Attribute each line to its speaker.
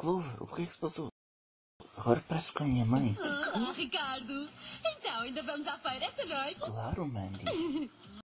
Speaker 1: Clover, o que é que se passou? Agora parece com a minha mãe.
Speaker 2: Olá, Ricardo. Então, ainda vamos à feira esta noite?
Speaker 1: Claro, Mandy.